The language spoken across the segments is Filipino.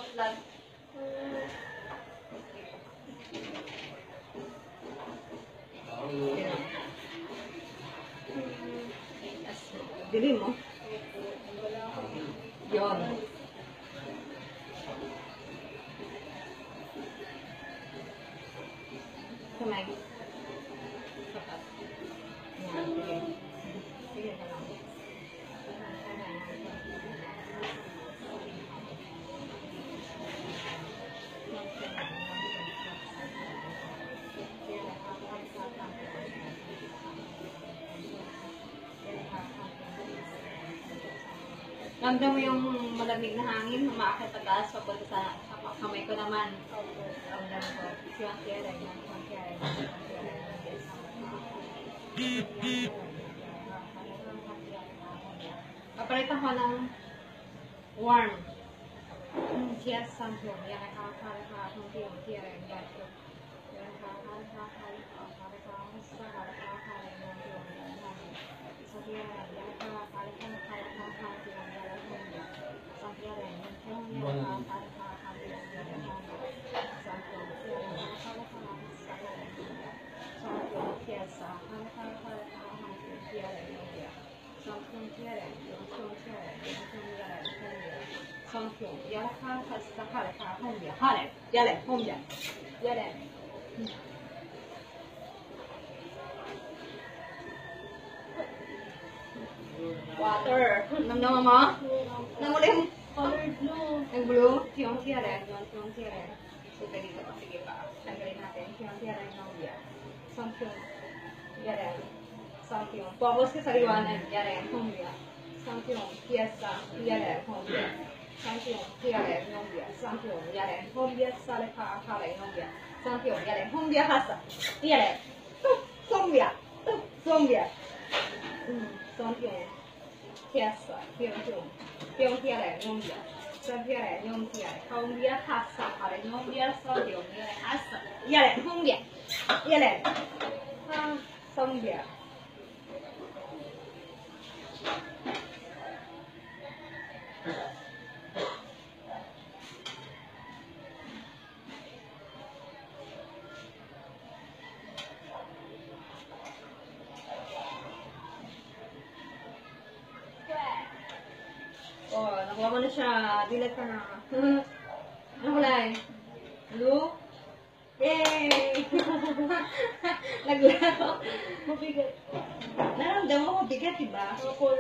outline. Dili mo. Yun. Kamay. Sapat. Yan, sige. Sige ka lang. Ramdam mo yung malamig na hangin, umaakit pagtaas, papunta sa kamay ko naman. Ramdam ko. Siyang kiyara, siyang kiyara, Papalitan ko ng warm. Siya sampo. Yan ay kakakala kung kiyara yung gato. Yan kakakala Water. Namnaman mo? Namulim? Color blue. Yung blue? Yung tiare. Yung tiare. So, dito. Sige pa. Tanggalin natin. Yung tiare ng biya. Something. Yare. Something. Pabos ka sa liwanag. Yare. Humbia. Something. Fiesta. Yare. Humbia. Something. Tiare. Humbia. Something. Yare. Humbia. Sale ka akala. Humbia. Something. Yare. Humbia hasa. Yare. Humbia. Humbia. Something. Fiesta. Yung tiare. Humbia. Sabiare, yung tiare. Humbia hasa. Kare. Humbia. Something. Yare. Hasa. Yare. Humbia. Yare. Humbia. Oh, nakuha mo na siya. Dilat ka na. Ano kulay? Blue? Yay! Naglaro. Mabigat. Naramdaman mo mabigat, diba? Opo.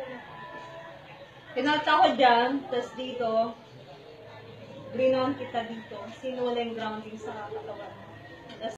Pinata ko dyan, tapos dito, green on kita dito. Sinulang grounding sa katawan mo.